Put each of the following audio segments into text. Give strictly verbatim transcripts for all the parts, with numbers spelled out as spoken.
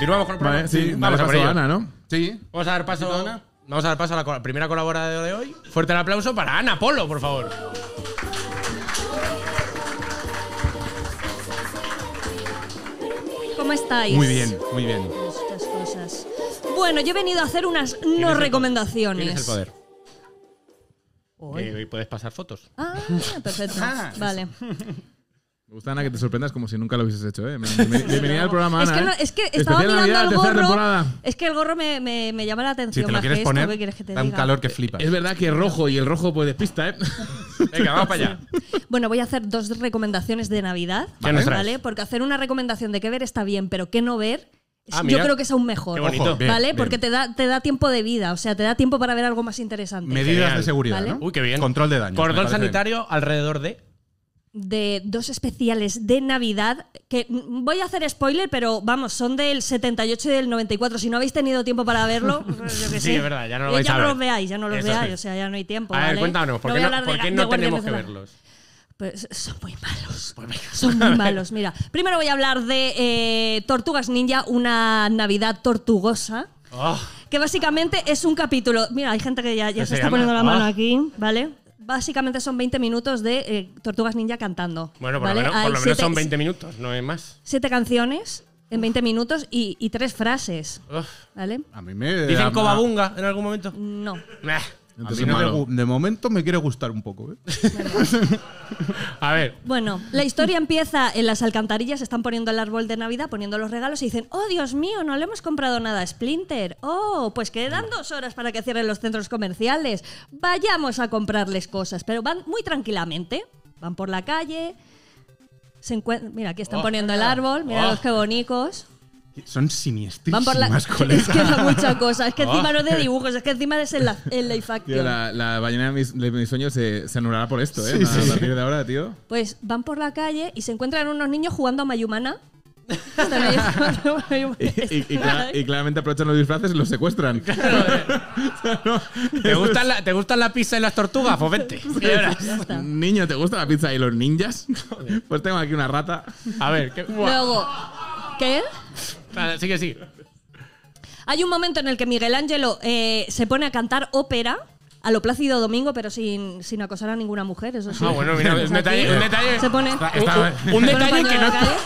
Continuamos con el programa. Vale, sí, vamos a por ello. Ana, ¿no? Sí. Vamos a dar paso, vamos a dar paso a la co- primera colaboradora de hoy. Fuerte el aplauso para Ana Polo, por favor. ¿Cómo estáis? Muy bien, muy bien. Estas cosas. Bueno, yo he venido a hacer unas ¿Tienes no el- recomendaciones. Tienes el poder. Uy. Eh, puedes pasar fotos. Ah, perfecto. Ah, Vale. Me gusta, Ana, que te sorprendas como si nunca lo hubieses hecho, ¿eh? Bienvenida al programa, Es Ana. que, no- ¿eh? es que estaba Especial mirando Navidad, el tercera gorro. temporada. Es que el gorro me, me, me llama la atención. Si te lo más quieres que esto, poner, ¿qué quieres que te da un diga? calor que flipas. Es verdad que es rojo y el rojo pues despista, ¿eh? Venga, vamos para allá. Bueno, voy a hacer dos recomendaciones de Navidad. ¿Qué nos traes? ¿Vale? Porque hacer una recomendación de qué ver está bien, pero qué no ver, es- Ah, yo mira. creo que es aún mejor. Qué bonito. Ojo, bien, ¿Vale? bien. Porque te da, te da tiempo de vida, o sea, te da tiempo para ver algo más interesante. Medidas Genial. de seguridad, Vale. ¿no? Uy, qué bien. Control de daños. me Cordón parece sanitario alrededor de. De dos especiales de Navidad que mm, voy a hacer spoiler, pero vamos, son del setenta y ocho y del noventa y cuatro. Si no habéis tenido tiempo para verlo, pues yo qué Sí, sé. es verdad, ya no lo Eh, vais ya a no ver. los veáis, ya no los Eso veáis, sí. o sea, ya no hay tiempo. A ver, ¿vale? cuéntanos, ¿por No qué voy a no, hablar de por ga- qué de no Guardianes tenemos de que la- verlos? Pues son muy malos. Son muy malos. Mira, primero voy a hablar de eh, Tortugas Ninja, una Navidad tortugosa. Oh, Que básicamente es un capítulo. Mira, hay gente que ya, ya ¿Qué se se está llama? poniendo la mano Ah. aquí, ¿vale? Básicamente son veinte minutos de eh, Tortugas Ninja cantando. bueno, por ¿vale? lo menos, por Hay lo menos siete, son veinte minutos, no es más. siete canciones en veinte minutos y, y tres frases, Uf. ¿vale? A mí me. ¿Dicen a- Cobabunga en algún momento? No. Meh. A mí Entonces, no me malo. gu- de momento me quiere gustar un poco, ¿eh? A ver, Bueno, la historia empieza en las alcantarillas, están poniendo el árbol de Navidad, poniendo los regalos y dicen, oh Dios mío, no le hemos comprado nada a Splinter. Oh, pues quedan dos horas para que cierren los centros comerciales. Vayamos a comprarles cosas, pero van muy tranquilamente, van por la calle, se encuentran, mira, aquí están Oh, poniendo el árbol, mira oh. los qué bonicos. Son siniestrísimas, Van por la... colegas. Es que da mucha cosa, es que Oh. encima no es de dibujos, es que encima es en la, en live Tío, action. la, la ballena de mis, de mis sueños se, se anulará por esto, ¿eh? Sí, a sí, partir de ahora, tío. Pues van por la calle y se encuentran unos niños jugando a Mayumana. Están ahí jugando a Mayumana. Y, y- y clara- y claramente aprovechan los disfraces y los secuestran. ¿te gustan, la, ¿te gustan la pizza y las tortugas? Pues vente. Y verás. Ya está. Niño, ¿te gusta la pizza y los ninjas? Pues tengo aquí una rata. A ver, ¿qué? Luego, ¿qué? Vale, sigue, sigue. Hay un momento en el que Miguel Ángelo eh, se pone a cantar ópera a lo Plácido Domingo, pero sin, sin acosar a ninguna mujer, eso sí. Ah, bueno, mira, un detalle, un detalle. Se pone, Está- Un, está- un- un se pone detalle un que pañuelo no en la calle.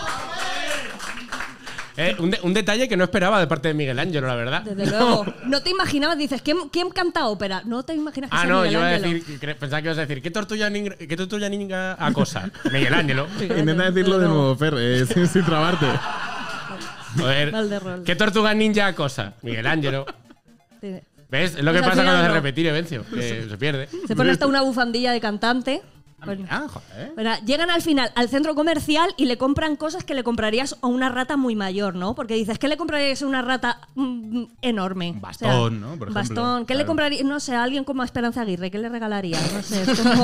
eh, un, de- un detalle que no esperaba de parte de Miguel Ángel, la verdad. Desde luego. No te imaginabas, dices, ¿quién, quién canta ópera? No te imaginas que Ah, sea no, Miguel yo iba a Ángelo. decir, cre- pensaba que ibas a decir, ¿qué tortuga ninja, qué tortuga ninja acosa? Miguel Ángelo. Intenta decirlo de nuevo, Fer, eh, sin, sin trabarte. Joder. Valderrol. ¿Qué tortuga ninja acosa? Miguel Ángelo. Sí. ¿Ves? Es lo que Pues al pasa final cuando hace no. repetir Evencio, que se pierde. Se pone hasta una bufandilla de cantante. Ah, joder. Bueno, llegan al final al centro comercial y le compran cosas que le comprarías a una rata muy mayor, ¿no? Porque dices, ¿qué le comprarías a una rata mm, enorme? Un bastón, ¿no? Por un ejemplo. bastón. ¿Qué le Claro. compraría? No sé, a alguien como a Esperanza Aguirre, ¿qué le regalaría? No sé, es como...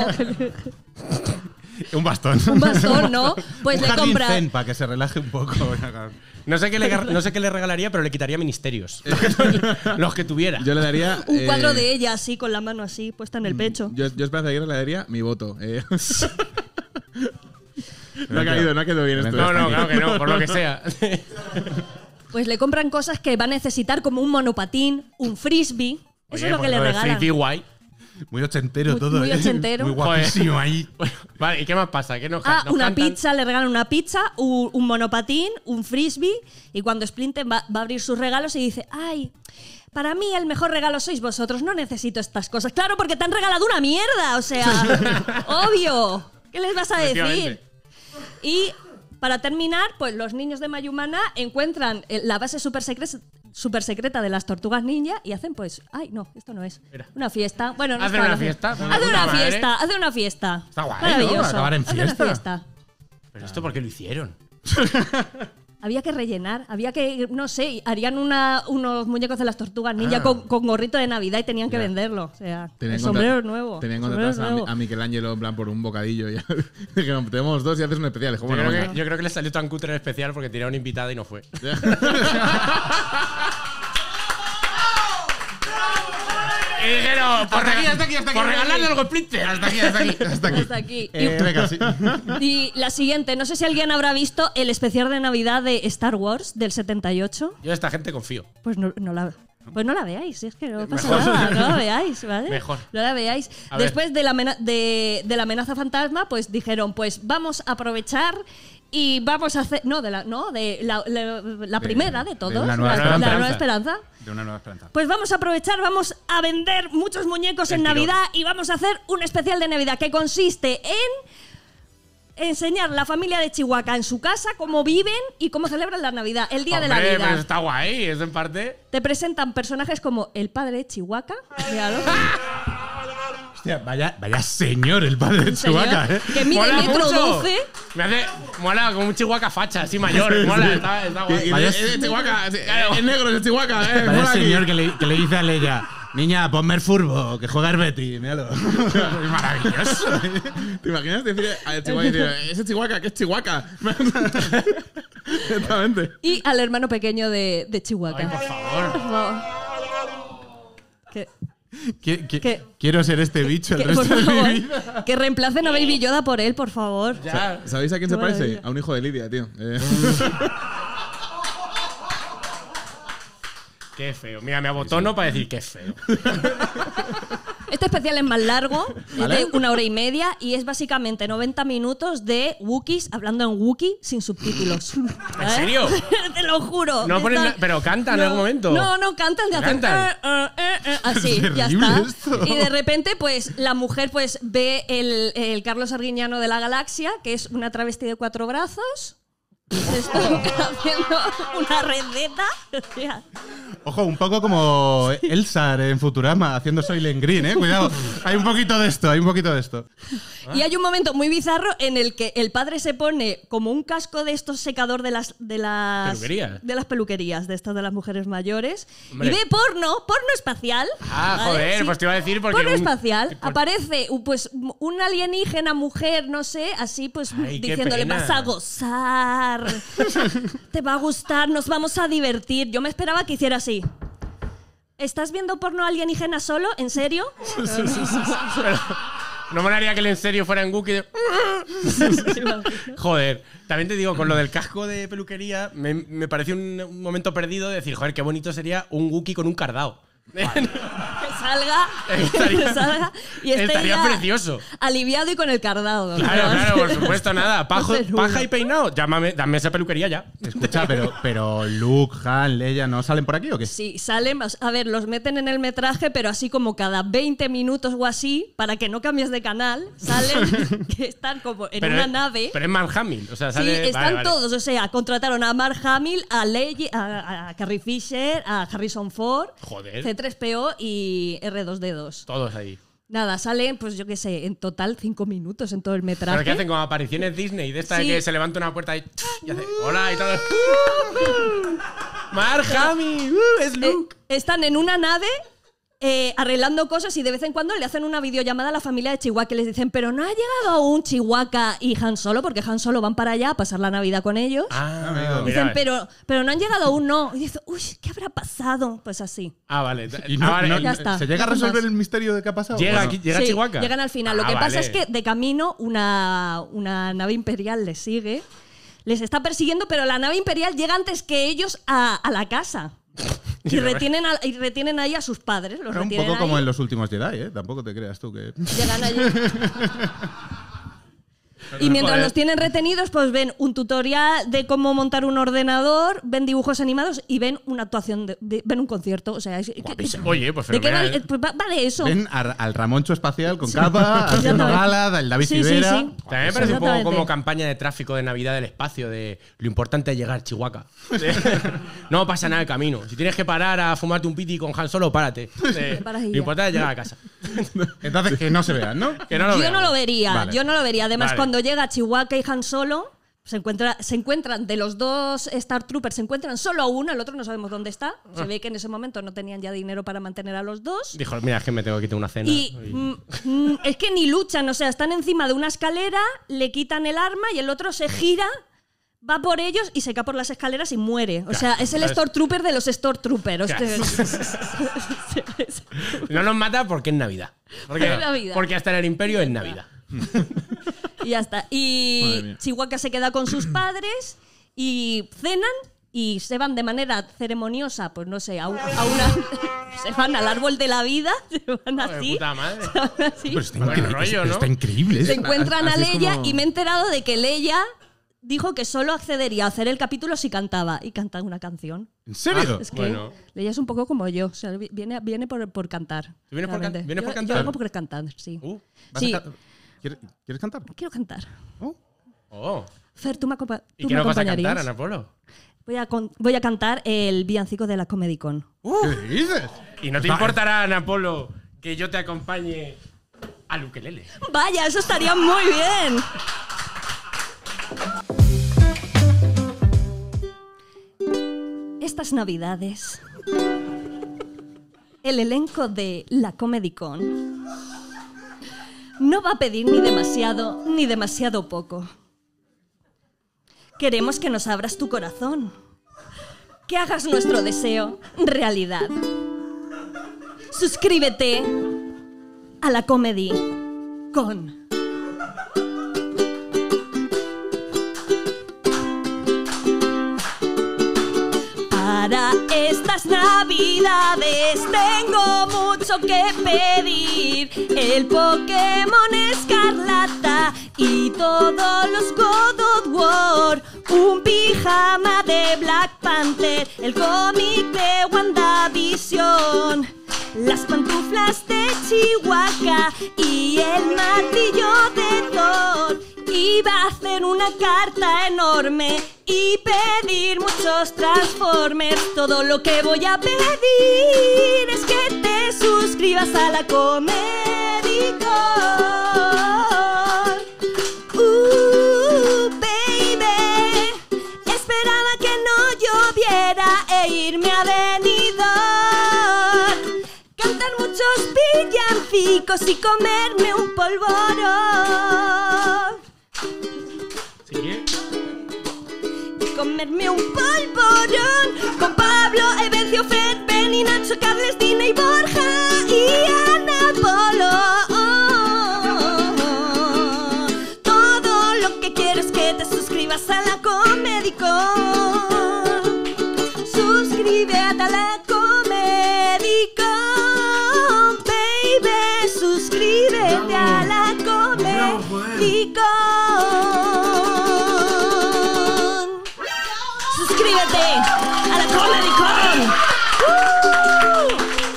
Un bastón. un bastón, ¿no? Pues Un le jardín compra... zen para que se relaje un poco. No sé, qué le, no sé qué le regalaría, pero le quitaría ministerios. Los que tuviera. Yo le daría. Un cuadro eh, de ella así, con la mano así, puesta en el pecho. Yo, yo Esperanza Aguirre le daría mi voto. eh. No ha caído, no ha quedado bien esto. No, no, eh. claro que no, por lo que sea. Pues le compran cosas que va a necesitar, como un monopatín, un frisbee. Eso Oye, es lo que pues le de regalan. Frisbee guay. Muy ochentero Muy- todo, muy ¿eh? ochentero. Muy guapísimo ahí. Bueno, vale, ¿y qué más pasa? ¿Qué nos, Ah, nos una cantan? pizza, le regalan una pizza, un, un monopatín, un frisbee, y cuando Splinter va, va a abrir sus regalos y dice, ay, para mí el mejor regalo sois vosotros, no necesito estas cosas. Claro, porque te han regalado una mierda, o sea, obvio. ¿Qué les vas a decir? Efectivamente. Y para terminar, pues los niños de Mayumana encuentran eh, la base super, secre- super secreta de las tortugas ninja y hacen pues, ay, no, esto no es. Mira. Una fiesta. Bueno, no Hacen está una la fiesta, Hace de puta una madre. fiesta, hace una fiesta. Está guay, ¿no? Maravilloso. Acabar en Hace una fiesta. fiesta. ¿Pero esto por qué lo hicieron? Había que rellenar, había que, no sé, harían una, unos muñecos de las tortugas ninja Ah. con, con gorrito de Navidad y tenían que venderlo. O sea, Tenían el sombrero contra- nuevo. Tenían el sombrero contratados a, nuevo. a Michelangelo en plan por un bocadillo. Ya. Dijeron, tenemos dos y haces un especial. Dijo, Yo, bueno, creo venga. que, yo creo que le salió tan cutre el especial porque tenía una invitada y no fue. Y dijeron, por, Hasta aquí, hasta aquí, hasta aquí, por hasta regalarle aquí. algo Splinter. Hasta aquí, hasta aquí, hasta aquí. Hasta aquí. Eh, venga, sí. Y, y la siguiente, no sé si alguien habrá visto el especial de Navidad de Star Wars del setenta y ocho. Yo a esta gente confío. Pues no, no la Pues no la veáis, es que no pasa Mejor. nada, no la veáis, ¿vale? Mejor. No la veáis. A ver. Después de la, amena- de, de la amenaza fantasma, pues dijeron, pues vamos a aprovechar y vamos a hacer. No, de la, no, de la, la- la primera de todos. una nueva la, esperanza. la nueva esperanza. De una nueva esperanza. Pues vamos a aprovechar, vamos a vender muchos muñecos en El tirón. Navidad y vamos a hacer un especial de Navidad que consiste en enseñar la familia de Chihuahua en su casa cómo viven y cómo celebran la Navidad, el día de la Hombre, vida. pero está guay, es en parte. Te presentan personajes como el padre de Chihuahua, míralo, Hostia, vaya, vaya señor el padre de un señor Chewbacca, ¿eh? que mide Mola metro mucho. doce. Me hace. Mola como un chihuahua facha, así mayor. Mola, está, está guay. Vaya- Es de Chihuahua, es es negro, es de Chihuahua. Eh, Vaya mola aquí. señor que le, que le dice a Leia, niña, ponme el furbo, que juega el Betty, míralo. Es maravilloso. ¿Te imaginas decir a Chihuahua y decir, ese Chihuahua, que es Chihuahua? Exactamente. Y al hermano pequeño de, de Chihuahua. Ay, por favor. Por favor. Que, Qui- qui- ¿Qué? Quiero ser este bicho el que, por resto de mi favor, vida. que reemplacen a Baby Yoda por él, por favor. Ya. ¿Sabéis a quién Qué se parece? maravilla. A un hijo de Lidia, tío. Eh, Qué feo. Mira, me abotono para decir que feo. Este especial es más largo, ¿Vale? es de una hora y media, y es básicamente noventa minutos de Wookiees hablando en Wookiee sin subtítulos. ¿En serio? Te lo juro. No ponen Están- na- pero cantan en no, algún momento. No, no, cantan, de hacen Cantan. eh, eh, eh, eh, así, Es ya terrible está. esto. Y de repente, pues, la mujer pues ve el, el Carlos Arguiñano de la Galaxia, que es una travesti de cuatro brazos. Se está haciendo una receta. O sea, Ojo, un poco como Elsa en Futurama haciendo Soylent Green, eh. Cuidado, hay un poquito de esto, hay un poquito de esto. Y hay un momento muy bizarro en el que el padre se pone como un casco de estos secador de las de las Peluquerías. de las peluquerías, de estas de las mujeres mayores, Hombre. y ve porno, porno espacial. Ah, ¿vale? joder, Sí. pues te iba a decir porque. Porno un- espacial. por- Aparece uh, pues un alienígena mujer, no sé, así pues Ay, qué diciéndole pena. vas a gozar, te va a gustar, nos vamos a divertir. Yo me esperaba que hiciera así. ¿Estás viendo porno alienígena solo? ¿En serio? Pero no me haría que el en serio fuera en Wookiee. de- Joder, también te digo, con lo del casco de peluquería, me, me pareció un, un momento perdido de decir, joder, qué bonito sería un Wookiee con un cardao. Que salga, Estaría- que salga y esté estaría ya precioso. aliviado y con el cardado. Claro, ¿no? claro, por supuesto, nada. Pajo- Hacer uno. paja y peinado, llámame, dame esa peluquería ya. Escucha, pero, pero Luke, Han, Leia, ¿no salen por aquí o qué? Sí, salen, a ver, los meten en el metraje, pero así como cada veinte minutos o así, para que no cambies de canal, salen que están como en Pero una es- nave. Pero es Mark Hamill, o sea, Sí, sale. están vale, vale. todos, o sea, contrataron a Mark Hamill, a, Leia, a, a Carrie Fisher, a Harrison Ford, Joder. C tres P O y R dos D dos. Todos ahí. Nada, salen, pues yo qué sé, en total cinco minutos en todo el metraje. Pero que hacen como apariciones Disney, de esta Sí. de que se levanta una puerta y, y hace hola y todo. Mark Hamill, uh, es Eh, Luke. están en una nave eh, arreglando cosas y de vez en cuando le hacen una videollamada a la familia de Chihuahua que les dicen, pero no ha llegado aún Chihuahua y Han Solo, porque Han Solo van para allá a pasar la Navidad con ellos. Ah, amigo. Dicen, mira. pero, pero no han llegado aún, no. Y dice, uy, ¿qué habrá pasado? Pues así. Ah, vale. Y Ah, no- vale, no- el- Ya está. ¿Se llega a No resolver más. el misterio de qué ha pasado? Llega ¿O no? aquí, llega Sí, Chihuahua. llegan al final. Lo Ah, que pasa vale. es que de camino una, una nave imperial les sigue, les está persiguiendo, pero la nave imperial llega antes que ellos a, a la casa. Y retienen, a- y retienen ahí a sus padres. Los Era un retienen poco como ahí. en los últimos Jedi, ¿eh? Tampoco te creas tú que... Llegan allí. Y mientras Joder. los tienen retenidos, pues ven un tutorial de cómo montar un ordenador, ven dibujos animados y ven una actuación, de, de- ven un concierto. O sea, es- que- Guapísimo. Oye, pues ¿de qué va, fenomenal. eh, pues va, va de eso. Ven a- al Ramoncho espacial con capa, haciendo Exactamente. gala, el David Sí, sí, Civera. sí. También me parece un poco Exactamente. como campaña de tráfico de Navidad del espacio, de lo importante es llegar, Chihuahua. No pasa nada el camino. Si tienes que parar a fumarte un piti con Han Solo, párate. Eh, paras y Lo ya. importante es llegar a casa. Entonces, que no se vean, ¿no? Que no lo yo veamos. no lo vería, Vale. yo no lo vería. Además, Vale. cuando llega Chihuahua y Han Solo, se, encuentra, se encuentran de los dos Star Troopers, se encuentran solo a uno, el otro no sabemos dónde está. Se ve que en ese momento no tenían ya dinero para mantener a los dos. Dijo, mira, es que me tengo que quitar una cena. Y Y- mm, mm, es que ni luchan, o sea, están encima de una escalera, le quitan el arma y el otro se gira va por ellos y se cae por las escaleras y muere. O sea, es el Stormtrooper de los Stormtroopers. No nos mata porque es Navidad. Porque, Es Navidad. porque hasta en el Imperio es Navidad. Y ya está. Madre Y mía. Chihuahua se queda con sus padres y cenan y se van de manera ceremoniosa, pues no sé, a, un- a una... se van al árbol de la vida, se van Joder, así. puta madre. se van así. Pero está, Buen increíble, rollo, pero ¿no? está increíble. Se Es- encuentran a así es Leia como- y me he enterado de que Leia dijo que solo accedería a hacer el capítulo si cantaba. Y canta una canción. ¿En serio? Es que Bueno. Leia es un poco como yo. O sea, vi- viene, viene por, por cantar. ¿Tú vienes por can- realmente. vienes por Yo- cantar? Yo vengo por cantar, sí. Uh, ¿Vas Sí. a ca- ¿Quieres, ¿Quieres cantar? Quiero cantar. Oh. oh. Fer, tú me, acompa- ¿Y tú qué me nos vas a acompañarías. cantar, Ana Polo? Voy a, con- voy a cantar el villancico de la Comedy Con. ¿Qué dices? ¿Y no te importará, Ana Polo, que yo te acompañe al ukelele? Vaya, eso estaría muy bien. Estas navidades, el elenco de la Comedy Con no va a pedir ni demasiado ni demasiado poco. Queremos que nos abras tu corazón, que hagas nuestro deseo realidad. Suscríbete a la Comedy Con. Para estas navidades tengo mucho que pedir. El Pokémon Escarlata y todos los God of War. Un pijama de Black Panther, el cómic de WandaVision, las pantuflas de Chihuahua y el martillo de Thor. Iba a hacer una carta enorme y pedir muchos Transformers. Todo lo que voy a pedir es que te suscribas a la Comedy Con. Uh, baby, esperaba que no lloviera e irme a Benidorm, cantar muchos villancicos y comerme un polvorón. ¿Sigue? Comerme un polvorón con Pablo, Evencio, Fred, Benny, Nacho, Carles, Dina y Borja y Ana Polo. Todo lo que quiero es que te suscribas a la Comedy Con. Suscríbete a la Comedy Con, baby. Suscríbete a la Comedy Con. Suscríbete a la Comedy Con. ¡Uh!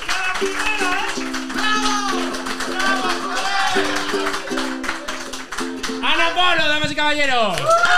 ¡Ana Polo, damas y caballeros!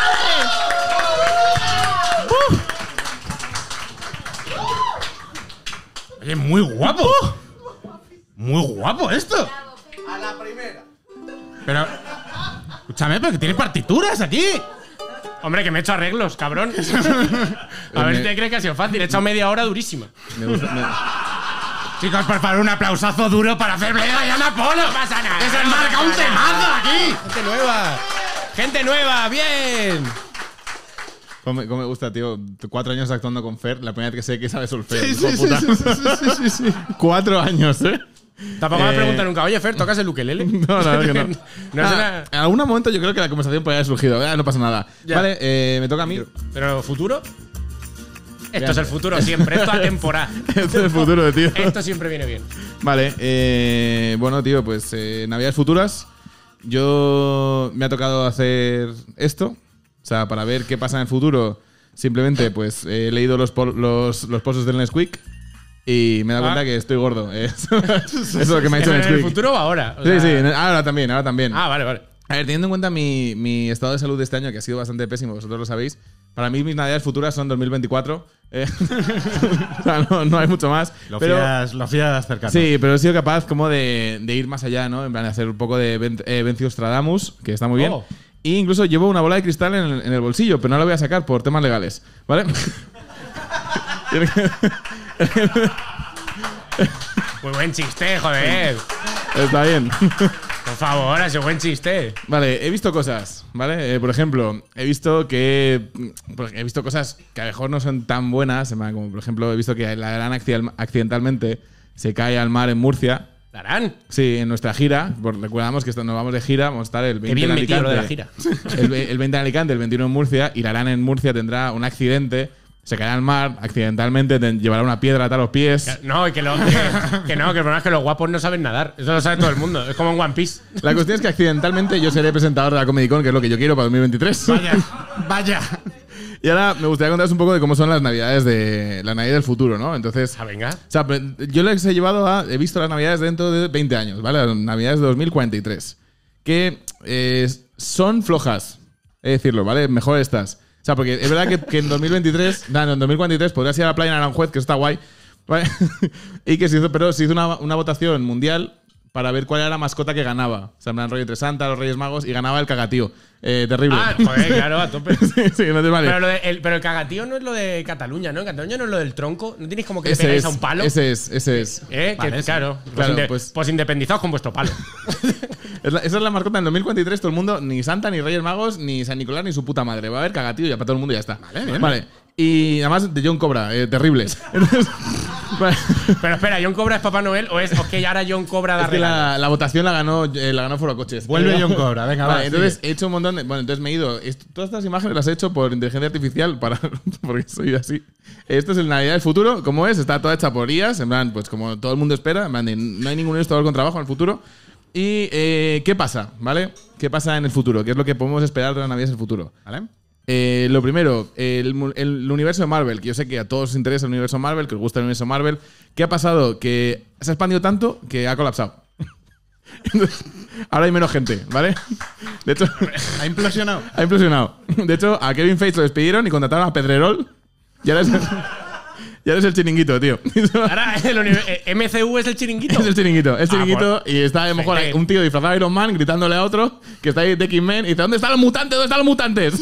Oye, muy guapo. Muy guapo esto. A la primera. Pero. Escúchame, pero que tiene partituras aquí. Hombre, que me he hecho arreglos, cabrón. A ver si te crees que ha sido fácil. He echado media hora durísima. Me gusta. me- Chicos, por favor, un aplausazo duro para hacer Bleda y Ana Polo. No pasa nada. Que se no marca pasa un nada. temazo aquí. Gente nueva. Gente nueva, bien. Cómo me, cómo me gusta, tío. Cuatro años actuando con Fer. La primera vez que sé que sabe solfeo. Sí, hijo de sí, puta. sí, sí, sí, sí, sí. Cuatro años, ¿eh? Tampoco me Eh, preguntan nunca, oye, Fer, ¿tocas el ukelele? No, la verdad que no. No Ah, suena- en algún momento yo creo que la conversación podría haber surgido. Ah, no pasa nada. Ya. Vale, eh, me toca a mí. ¿Pero futuro? Esto Vean. es el futuro siempre. Esto es atemporal. Esto es el futuro, tío. Esto siempre viene bien. Vale, eh, bueno, tío, pues eh, Navidades futuras. Yo me ha tocado hacer esto. O sea, para ver qué pasa en el futuro, simplemente pues he leído los, pol- los, los posts del Nesquik y me he dado Ah. cuenta que estoy gordo. Es- Eso es lo que me ha dicho ¿En el Nesquik. futuro o ahora? O Sí, sea- sí, en el- ahora también, ahora también. Ah, vale, vale. A ver, teniendo en cuenta mi, mi estado de salud de este año, que ha sido bastante pésimo, vosotros lo sabéis, para mí mis navidades futuras son dos mil veinticuatro. Eh, o sea, no, no hay mucho más. Lo pero, fías, lo fías cercano. sí, pero he sido capaz como de, de ir más allá, ¿no? En plan, de hacer un poco de Ven- eh, Venciustradamus, que está muy bien. Oh. E incluso llevo una bola de cristal en el, en el bolsillo, pero no la voy a sacar por temas legales, ¿vale? Tiene que- Muy buen chiste, joder. Está bien. Por favor, ese buen chiste. Vale, he visto cosas, ¿vale? Eh, por ejemplo, he visto que. He visto cosas que a lo mejor no son tan buenas, como por ejemplo, he visto que la Arán accidentalmente se cae al mar en Murcia. ¿La Arán? Sí, en nuestra gira. Por, recordamos que esto, nos vamos de gira, vamos a estar el veinte Qué bien en metido Alicante. lo de la gira. El, el veinte en Alicante, el veintiuno en Murcia, y la Arán en Murcia tendrá un accidente. Se caerá al mar, accidentalmente, te llevará una piedra a los pies. No, y que, lo, que, que no, que el problema es que los guapos no saben nadar. Eso lo sabe todo el mundo. Es como en One Piece. La cuestión es que accidentalmente yo seré presentador de la Comic Con, que es lo que yo quiero para dos mil veintitrés. Vaya, vaya. Y ahora me gustaría contaros un poco de cómo son las navidades de la Navidad del futuro, ¿no? Entonces, Ah, venga. o sea, yo les he llevado a. He visto las navidades dentro de veinte años, ¿vale? Las navidades de dos mil cuarenta y tres. Que eh, son flojas, he de decirlo, ¿vale? Mejor estas. O sea, porque es verdad que, que en dos mil veintitrés, no, en dos mil cuarenta y tres podrías ir a la playa en Aranjuez, que está guay, ¿vale? Y que se hizo, pero se hizo una, una votación mundial para ver cuál era la mascota que ganaba. O sea, en plan rollo entre Santa, los Reyes Magos, y ganaba el cagatío. Eh, terrible. Ah, joder, claro, a tope. sí, sí, no te vale. Pero, lo de- el, pero el cagatío no es lo de Cataluña, ¿no? En Cataluña no es lo del tronco. ¿No tenéis como que le Ese pegáis es, a un palo? ese es, ese es. ¿Eh? Que- Vale, sí. claro. Pues, Claro, inde- pues- pues independizaos con vuestro palo. Es la- esa es la mascota en dos mil cuarenta y tres. Todo el mundo, ni Santa, ni Reyes Magos, ni San Nicolás, ni su puta madre. Va a haber cagatío ya para todo el mundo y ya está. Vale, bien. Vale. Y además de John Cobra, eh, terrible. Entonces, vale. Pero espera, ¿John Cobra es Papá Noel o es o que ya ahora John Cobra da Es que regalo? la, la votación la ganó, eh, la ganó Foro Coches. Vuelve John Cobra, venga, Vale, va. entonces sigue. he hecho un montón de. Bueno, entonces me he ido. est- todas estas imágenes las he hecho por inteligencia artificial para, porque soy así. Esto es el Navidad del futuro. ¿Cómo es? Está toda hecha por I As. En plan, pues como todo el mundo espera. En plan, de, no hay ningún ilustrador con trabajo en el futuro. ¿Y eh, qué pasa? ¿Vale? ¿Qué pasa en el futuro? ¿Qué es lo que podemos esperar de las Navidades del futuro? ¿Vale? Eh, lo primero, el, mu- el universo de Marvel, que yo sé que a todos os interesa el universo Marvel, que os gusta el universo Marvel. ¿Qué ha pasado? Que se ha expandido tanto que ha colapsado. Entonces, ahora hay menos gente, ¿vale? De hecho, ¿Ha implosionado? ha implosionado. De hecho, a Kevin Feige lo despidieron y contrataron a Pedrerol. Y ahora es el, y ahora es el chiringuito, tío. Ahora el uni- eh, M C U es el chiringuito. Es el chiringuito, es Ah, chiringuito y está a lo mejor Gente. un tío disfrazado de Iron Man gritándole a otro que está ahí de X-Men y dice: ¿dónde están los mutantes? ¿Dónde están los mutantes?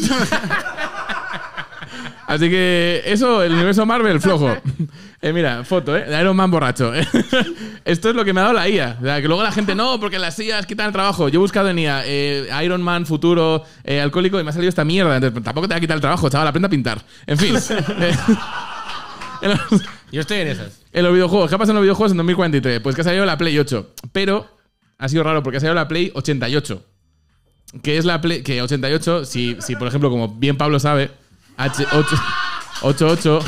Así que eso, el universo Marvel, flojo. Eh, mira, foto, ¿eh? De Iron Man borracho. Esto es lo que me ha dado la I A. O sea, que luego la gente, no, porque las I As quitan el trabajo. Yo he buscado en I A eh, Iron Man futuro eh, alcohólico y me ha salido esta mierda. Entonces, tampoco te va a quitar el trabajo, chaval, aprende a pintar. En fin. eh, en los- Yo estoy en esas. en los videojuegos, ¿qué pasa en los videojuegos en dos mil cuarenta y tres? Pues que ha salido la Play ocho. Pero ha sido raro porque ha salido la Play ochenta y ocho. Que es la Play. Que ochenta y ocho, si, si por ejemplo, como bien Pablo sabe, H ocho. ochenta y ocho.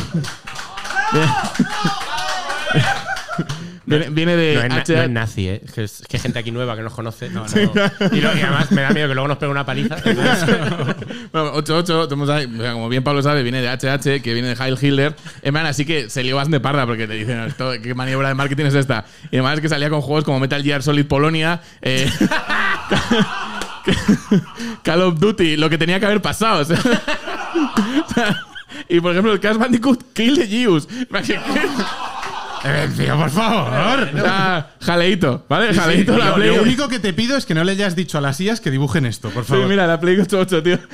Viene, viene de No es, na- H. no es nazi, ¿eh? Es que, es que hay gente aquí nueva que nos conoce. No, no. Y, lo- y además me da miedo que luego nos pegue una paliza. Entonces- Bueno, ochenta y ocho, tenemos ahí, o sea, como bien Pablo sabe, viene de H H, que viene de Heil Hitler. En plan, así que se lió bastante parda porque te dicen, esto, ¿qué maniobra de marketing es esta? Y además es que salía con juegos como Metal Gear Solid Polonia, eh, Call of Duty, lo que tenía que haber pasado. O sea, o sea, y por ejemplo, el Crash Bandicoot Kill the Jews. Eh, tío, por favor. O sea, jaleito, ¿vale? Jaleito la Lo, Play. lo único que te pido es que no le hayas dicho a las I As que dibujen esto, por Sí, favor. mira, la Play ochenta y ocho, tío.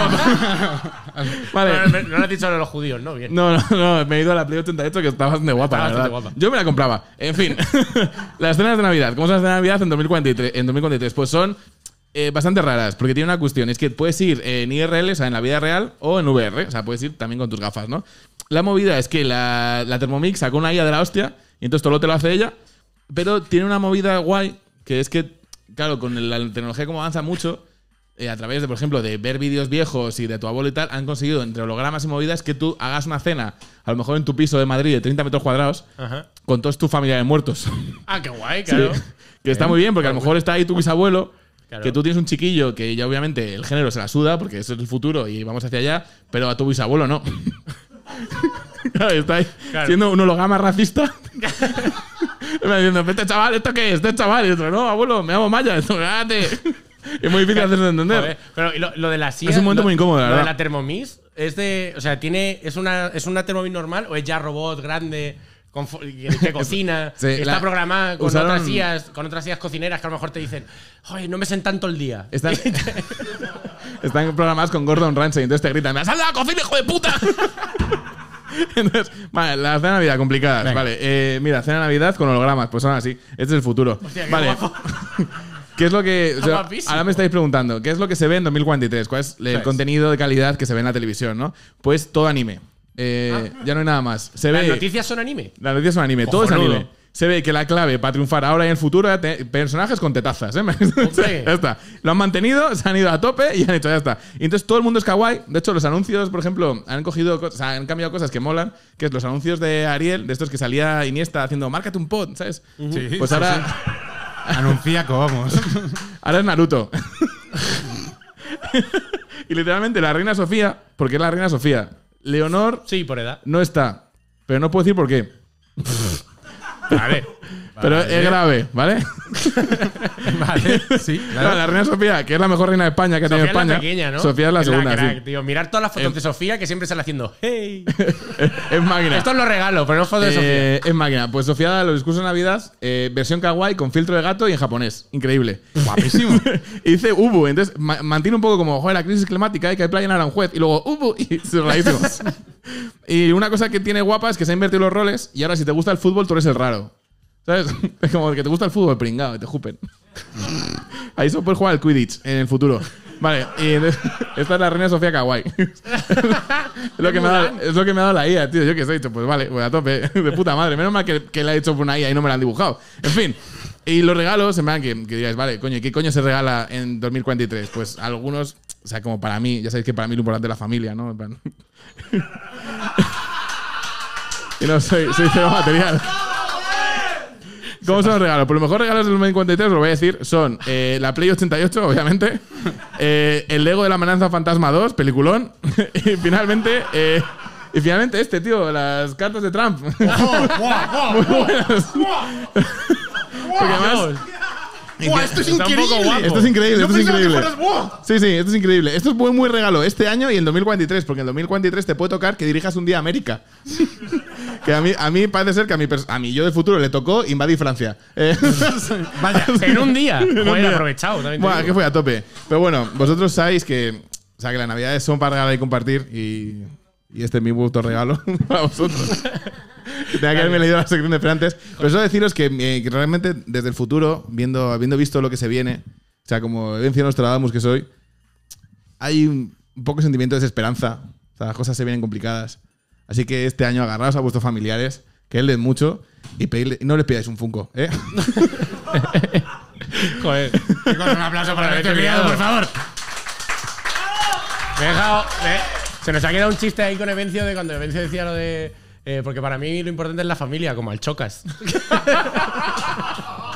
Vale. Bueno, no lo has dicho a los judíos, ¿no? Bien. No, no, no, me he ido a la Play ochenta y ocho que está bastante guapa, Está la bastante verdad. guapa. Yo me la compraba. En fin, las escenas de Navidad. ¿Cómo son las escenas de Navidad en dos mil cuarenta y tres? En dos mil cuarenta y tres, pues son eh, bastante raras, porque tiene una cuestión. Es que puedes ir en I R L, o sea, en la vida real, o en V R. O sea, puedes ir también con tus gafas, ¿no? La movida es que la, la Thermomix sacó una I A de la hostia, y entonces todo lo te lo hace ella, pero tiene una movida guay, que es que, claro, con la tecnología como avanza mucho, eh, a través de, por ejemplo, de ver vídeos viejos y de tu abuelo y tal, han conseguido, entre hologramas y movidas, que tú hagas una cena, a lo mejor en tu piso de Madrid de treinta metros cuadrados, Ajá. con todos tus familiares muertos. Ah, qué guay, claro. Sí. Que está muy bien, porque a lo mejor está ahí tu bisabuelo, Claro. que tú tienes un chiquillo que ya obviamente el género se la suda, porque eso es el futuro y vamos hacia allá, pero a tu bisabuelo no. Claro, está ahí Claro. siendo un holograma racista. Me diciendo, este chaval, ¿esto qué es? Este chaval. Y otro, no, abuelo, me llamo Maya. Esto, cállate. Es muy difícil hacerse entender. Joder, pero y lo, lo de la silla. Es un momento lo- muy incómodo, la Lo verdad. de la Thermomix es de. O sea, tiene. ¿Es una, es una Thermomix normal o es ya robot grande? Con fo- que que cocina, Sí, que está la- programada con usaron- otras sillas, con otras sillas cocineras que a lo mejor te dicen, oye, no me sentan todo el día. Están, están programadas con Gordon Ramsay, entonces te gritan, ¡me has salido de la cocina, hijo de puta! Entonces, vale, la cena de Navidad, complicadas. Venga. Vale, eh, mira, cena de Navidad con hologramas, pues son así. Este es el futuro. Hostia, qué vale. guapo. ¿Qué es lo que. O sea, Guapísimo. ahora me estáis preguntando, ¿qué es lo que se ve en dos mil cuarenta y tres? ¿Cuál es el Pues. contenido de calidad que se ve en la televisión, no? Pues todo anime. Eh, Ya no hay nada más. Se ¿Las ve. noticias son anime? Las noticias son anime, todo es Cojonudo. anime. Se ve que la clave para triunfar ahora y en el futuro es tener personajes con tetazas, ¿eh? Ya está. Lo han mantenido, se han ido a tope y han hecho, ya está. Y entonces todo el mundo es kawaii. De hecho, los anuncios, por ejemplo, han cogido, cosas- o sea, han cambiado cosas que molan, que es los anuncios de Ariel, de estos que salía Iniesta haciendo márcate un pod, ¿sabes? Sí, Pues sí, ahora, Anunciaco, vamos. ahora es Naruto. Y literalmente la reina Sofía, porque es la reina Sofía. Leonor Sí, por edad. no está, pero no puedo decir por qué. Vale. Pero es grave, ¿vale? Vale, sí, Claro, claro. la reina Sofía, que es la mejor reina de España que ha tenido Sofía es España. la pequeña, ¿no? Sofía es la segunda, crack, sí. tío. Mirar todas las fotos de Sofía que siempre sale haciendo hey. Es máquina. Esto es lo regalo, pero no fotos de Sofía. Eh, es máquina. Pues Sofía da los discursos de Navidad, eh, versión kawaii con filtro de gato y en japonés. Increíble. Guapísimo. Y dice Ubu. Entonces ma- mantiene un poco como, joder, la crisis climática y que hay playa en Aranjuez. Y luego Ubu. Y se raísimo. Y una cosa que tiene guapa es que se han invertido los roles y ahora si te gusta el fútbol tú eres el raro. ¿Sabes? Es como que te gusta el fútbol, pringado, y te jupen. Ahí solo puedes jugar al Quidditch en el futuro. Vale, y entonces, esta es la reina Sofía Kawaii. es, lo que me ha dado, es lo que me ha dado la I A, tío. Yo que sé, he dicho, pues vale, voy a tope. De puta madre. Menos mal que, que la he hecho por una I A y no me la han dibujado. En fin. Y los regalos, en plan, que, que digáis, vale, coño, ¿qué coño se regala en dos mil cuarenta y tres? Pues algunos, o sea, como para mí, ya sabéis que para mí lo importante es la familia, ¿no? En plan. Y no, soy, soy cero material. ¿Cómo son los regalos? Pues los mejores regalos del dos mil cuarenta y tres, os lo voy a decir, son eh, la Play ochenta y ocho, obviamente, eh, el Lego de la Amenaza Fantasma dos, peliculón, y finalmente, eh, y finalmente este, tío, las cartas de Trump. Muy buenas. Porque además, ¡Buah, esto es Está un poco increíble! guapo. esto es increíble, Yo esto es pensaba que increíble. fueras buah. Sí, sí, esto es increíble. Esto es muy, muy regalo este año y en dos mil cuarenta y tres, porque en dos mil cuarenta y tres te puede tocar que dirijas un día a América. Que a mí, a mí parece ser que a mi, pers- a mí yo del futuro le tocó invadir Francia. Eh, Vaya. En un día. un Joder, día. aprovechado. También te Bueno, digo. que fue a tope. Pero bueno, vosotros sabéis que, o sea, que las navidades son para regalar y compartir y, y este es mi puto regalo para vosotros. Tenía que haberme leído la sección de antes. Pero eso deciros que, eh, que realmente desde el futuro, viendo, habiendo visto lo que se viene, o sea, como he vencido Nostradamus que soy, hay un, un poco sentimiento de desesperanza. O sea, las cosas se vienen complicadas. Así que este año agarraos a vuestros familiares, que les den mucho y pedirle, no les pidáis un Funko, ¿eh? Joder. Chicos, un aplauso para Joder, este qué criado, criado. por favor. Me he dejado. me- se nos ha quedado un chiste ahí con Evencio de cuando Evencio decía lo de. eh, porque para mí lo importante es la familia, como al Chocas.